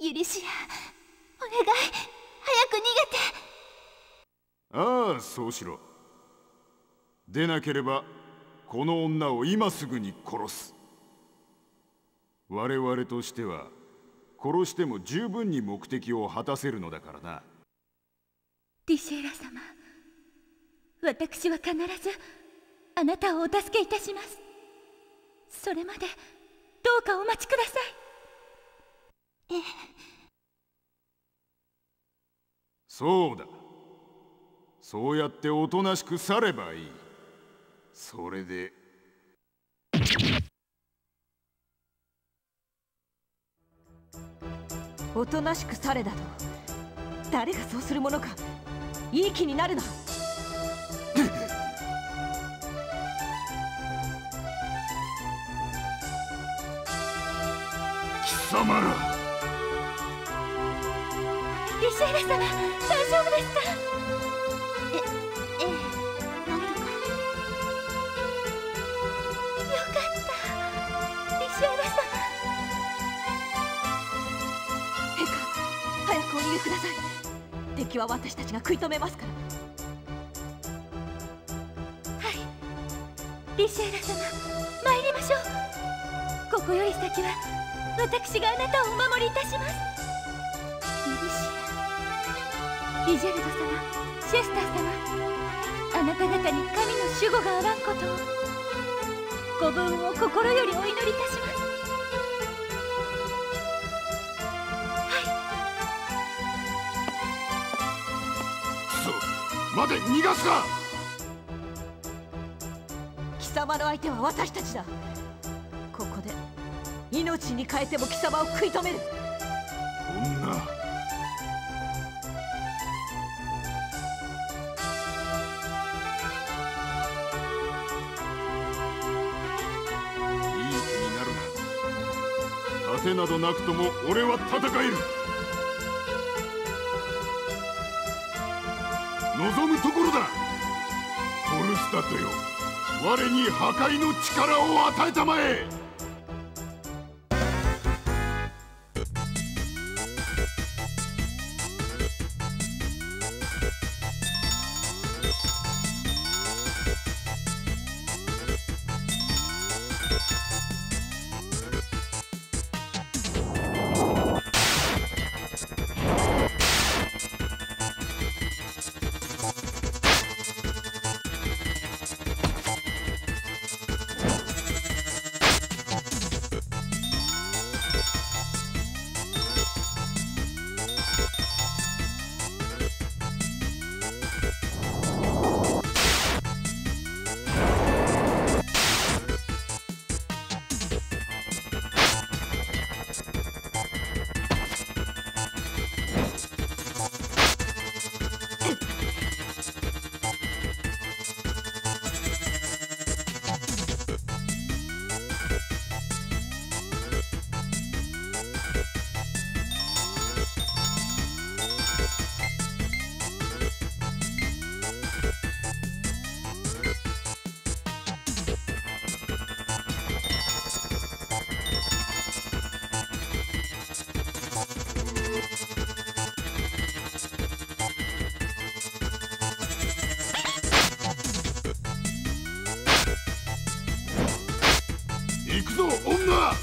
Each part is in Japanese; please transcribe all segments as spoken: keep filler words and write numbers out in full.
ユリシア、お願い、早く逃げて。 ああ、そうしろ。でなければこの女を今すぐに殺す。我々としては殺しても十分に目的を果たせるのだからな。 リシェーラ様、私は必ずあなたをお助けいたします。それまでどうかお待ちください。ええ。 そうだ、そうやっておとなしく去ればいい。それでおとなしくされだと誰がそうするものか。いい気になるな。 貴様ら。 リシェーラ様、大丈夫ですか？え、ええ、なんとか。よかった、リシェーラ様。 陛下、早くお逃げください。敵は私たちが食い止めますから。 はい、リシェーラ様、参りましょう。ここより先は私があなたをお守りいたします。ユリシア、リジェルド様、シェスター様、あなた方に神の守護があらんことをご分を心よりお祈りいたします。 まで逃がすか。 貴様の相手は私たちだ。ここで命に代えても貴様を食い止める。 女、いい気になるな。盾などなくとも俺は戦える。望むところだ。コルスタットよ、我に破壊の力を与えたまえ。行くぞ女。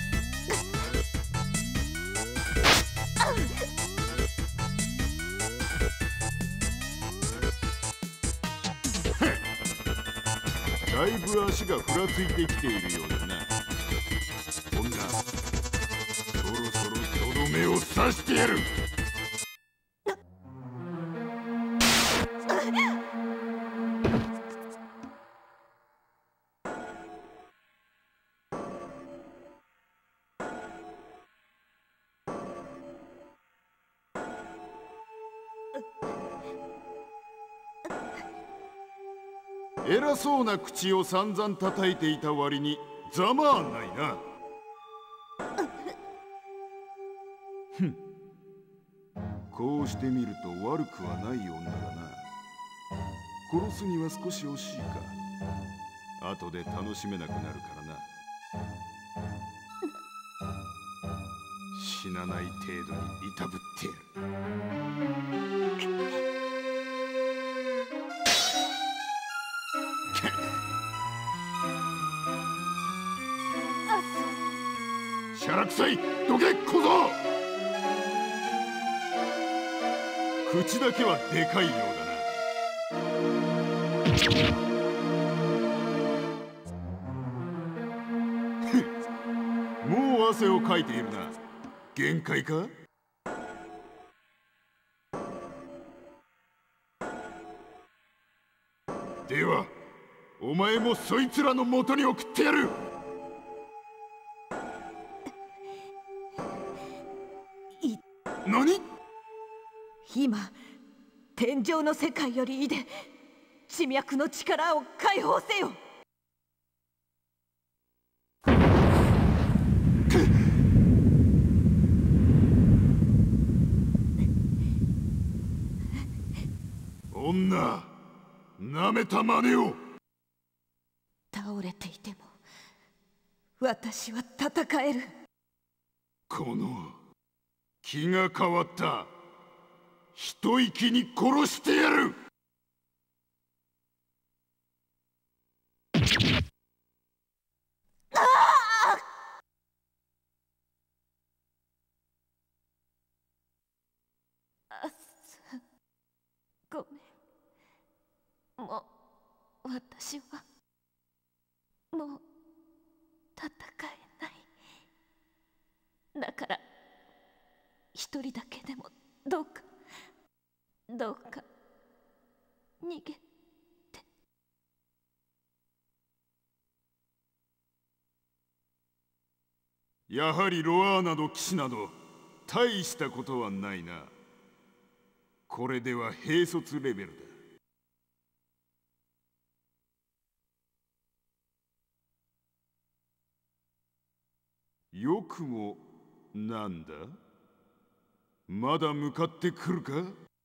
だいぶ足がふらついてきているようだな。女、そろそろとどめを刺してやる。偉そうな口を散々叩いていた割にざまあないな。ふん、こうしてみると悪くはない女だな。殺すには少し惜しいか。後で楽しめなくなるからな。 死なない程度にいたぶってやる。シャラくさい、どけ小僧。口だけはでかいようだな。もう汗をかいているな。限界か？ではお前もそいつらの元に送ってやる。何？ 今天上の世界よりいで地脈の力を解放せよ。 女、なめた真似を。 倒れていても私は戦える。 この気が変わった。一息に殺してやる。 ごめん。もう私はもう戦えない。だから一人だけでもどうかどうか逃げて。 やはりロアーナの騎士など大したことはないな。これでは兵卒レベルだ。よくもなんだ？まだ向かってくるか？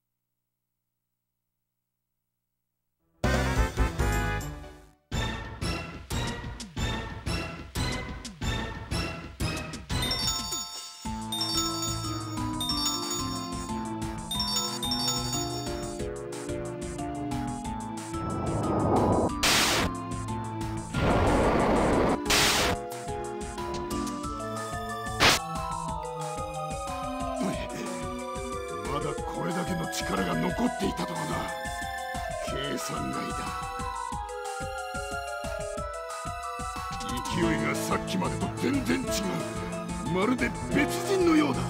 まだこれだけの力が残っていたとはな。計算外だ。勢いがさっきまでと全然違う。まるで別人のようだ。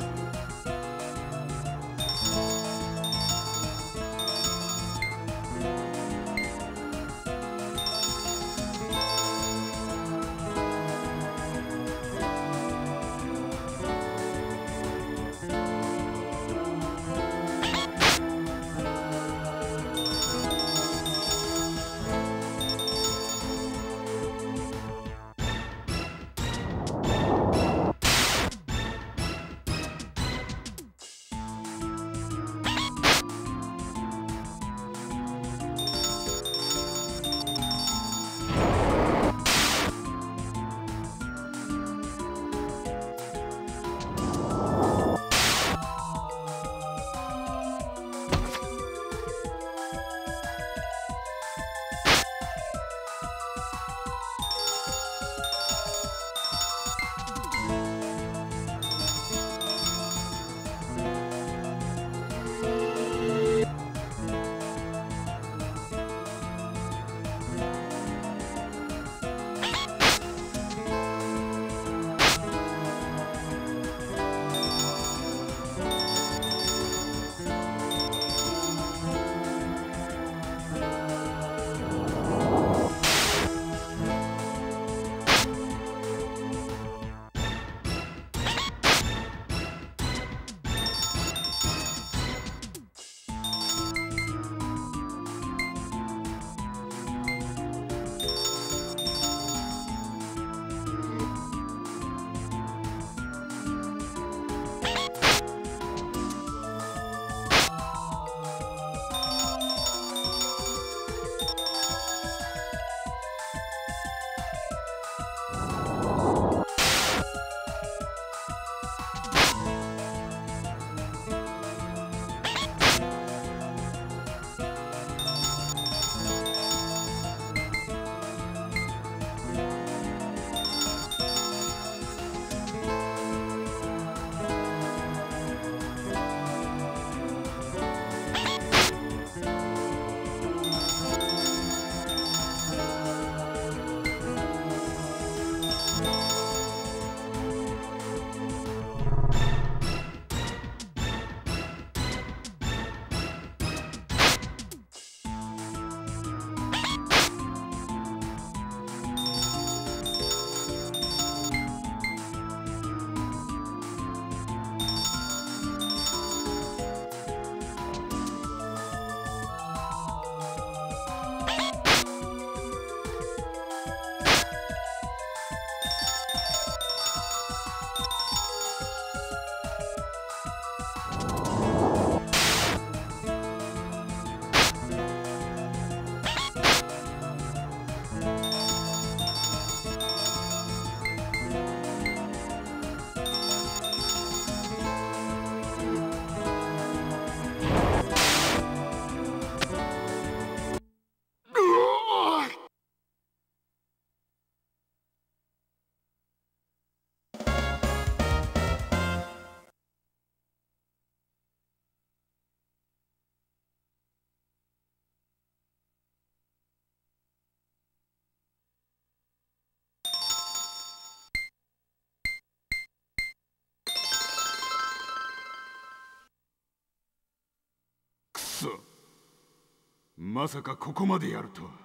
まさかここまでやるとは。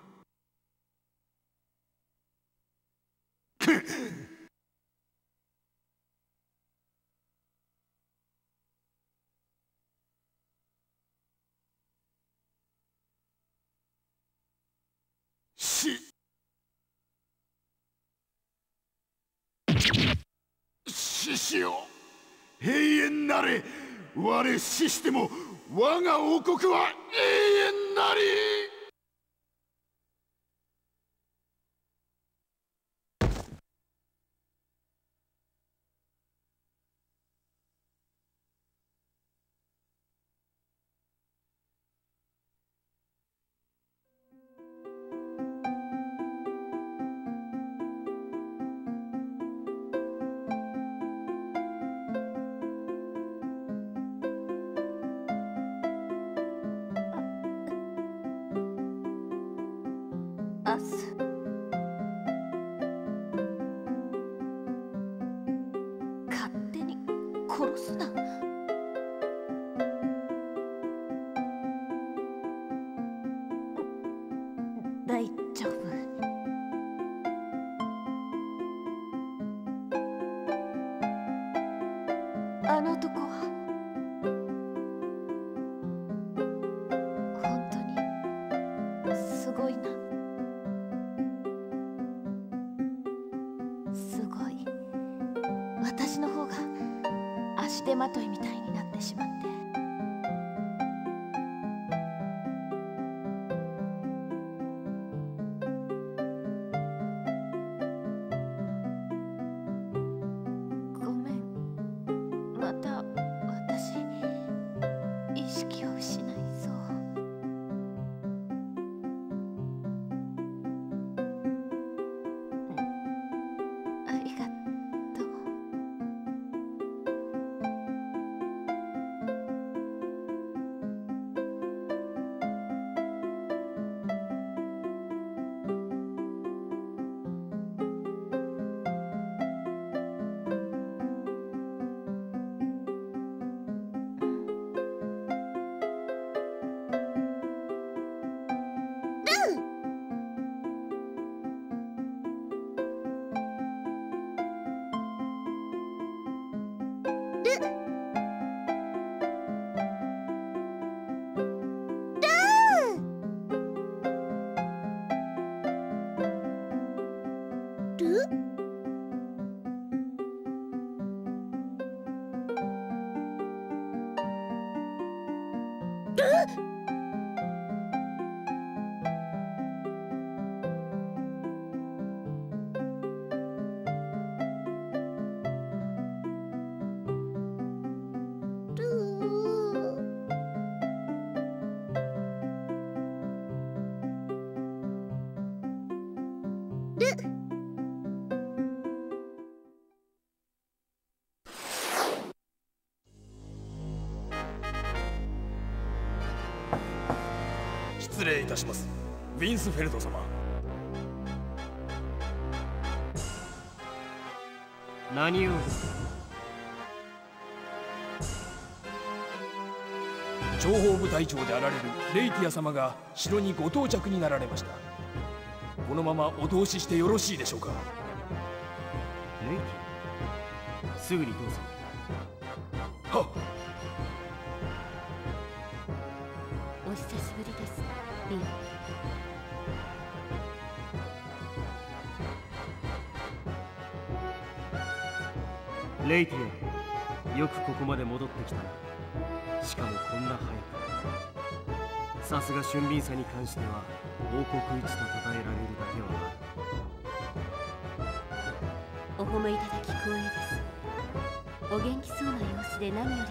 し獅子よ、永遠なれ。我死しても我が王国は永遠なり。 アス、勝手に殺すな。大丈夫。あの男は本当にすごいな。すごい。私の方が足手まといみたいになってしまって。ごめん。また私意識を失いそう。ありがとう。 失礼いたします、ウィンスフェルド様。 何を情報部隊長であられるレイティア様が城にご到着になられました。このままお通ししてよろしいでしょうか。 レイティア、すぐにどうぞ。 はっ。 お久しぶりです、リン。 レイティア、よくここまで戻ってきたな。しかもこんな早く。さすが俊敏さに関しては王国一と称えられるだけはお褒めいただき光栄です。お元気そうな様子で何よりでございます。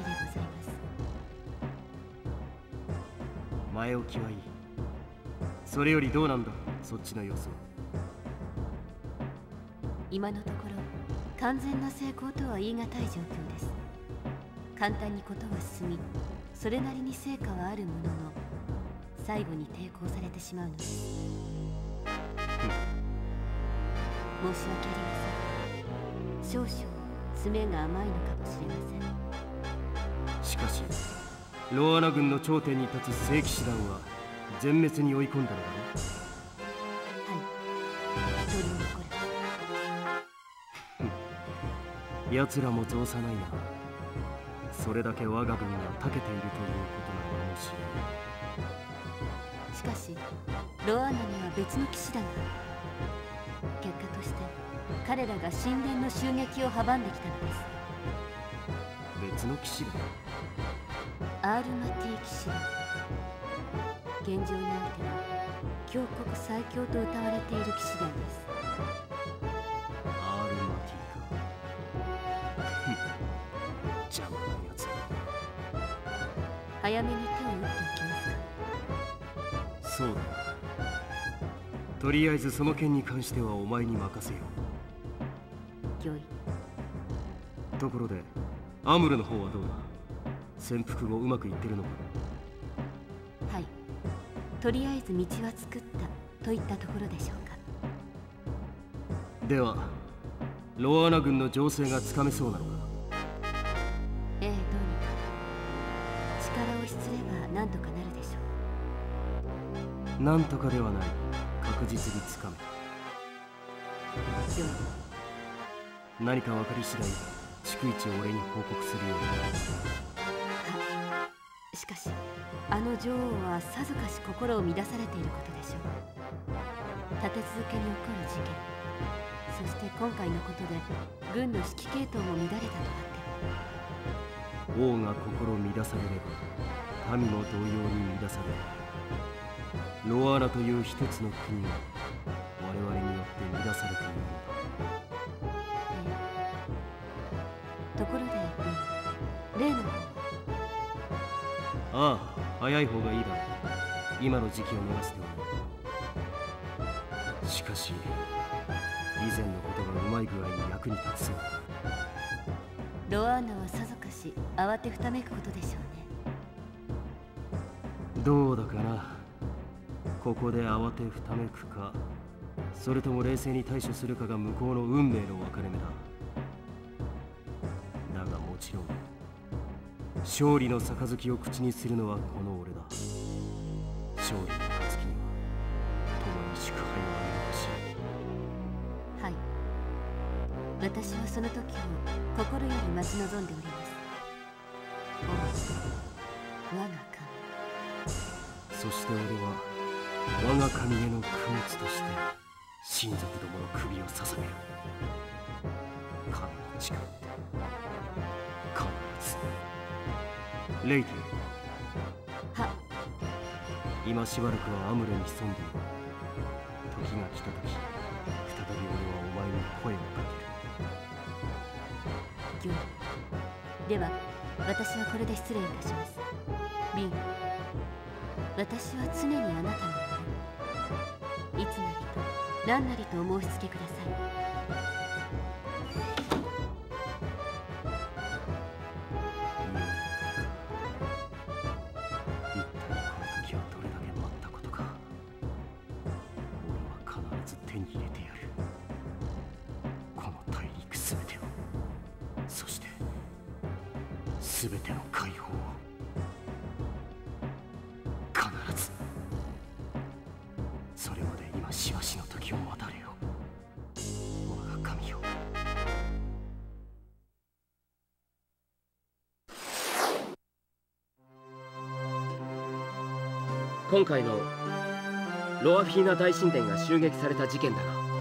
前置きはいい。それよりどうなんだ、そっちの様子は。 今のところ完全な成功とは言い難い状況です。簡単に事は進み、それなりに成果はあるものの、最後に抵抗されてしまうのです。申し訳ありません。少々詰めが甘いのかもしれません。 しかしローアナ軍の頂点に立つ聖騎士団は全滅に追い込んだのだろ。 はい、一人残らず。 奴らも造作ないな。それだけ我が軍が長けているということなのかもしれない。 しかしロアーナには別の騎士団が。結果として彼らが神殿の襲撃を阻んできたのです。 別の騎士団？ アールマティ騎士団。現状においては強国最強と謳われている騎士団です。 アールマティか。邪魔なやつだ。 早めに手を打っておきますか。 そうだ。とりあえずその件に関してはお前に任せよう。 御意。 ところでアムルの方はどうだ。潜伏後うまくいってるのか。 はい、とりあえず道は作ったといったところでしょうか。 ではロアーナ軍の情勢がつかめそうなのか。 ええ、どうにか力を失れば何とかなるでしょう。 なんとかではない。確実につかめ。 御意。 何か分かり次第逐一俺に報告するように。 はしかしあの女王はさぞかし心を乱されていることでしょう。立て続けに起こる事件、そして今回のことで軍の指揮系統も乱れたとあって。 王が心乱されれば民も同様に乱される。ロアーナという一つの国が我々によって乱されているのだ。 ところで、例の方は。 ああ、早い方がいいだろう。今の時期を逃しておる。しかし以前のことがうまい具合に役に立つそうだ。 ロアーナはさぞかし慌てふためくことでしょうね。 どうだかな。ここで慌てふためくか、それとも冷静に対処するかが向こうの運命の分かれ目だ。だがもちろん勝利の杯を口にするのはこの俺だ。勝利の暁には共に祝杯を挙げてほしい。 はい、私はその時を心より待ち望んでおります。王、我が神。 そして俺は我が神への供物として親族どもの首を捧げる。神に誓って必ず。レイティ。 は。 今しばらくはアムレに潜んでいる。時が来た時、再び俺はお前に声をかける。御意。では私はこれで失礼いたします。ビン、私は常にあなたの上。いつなりと何なりとお申し付けください。 一体この時はどれだけ待ったことか。俺は必ず手に入れてやる。この大陸すべてを、そしてすべての解放を必ず。それまで今しばしの時を待たれよ、我が神よ。今回のロアフィーナ大神殿が襲撃された事件だが、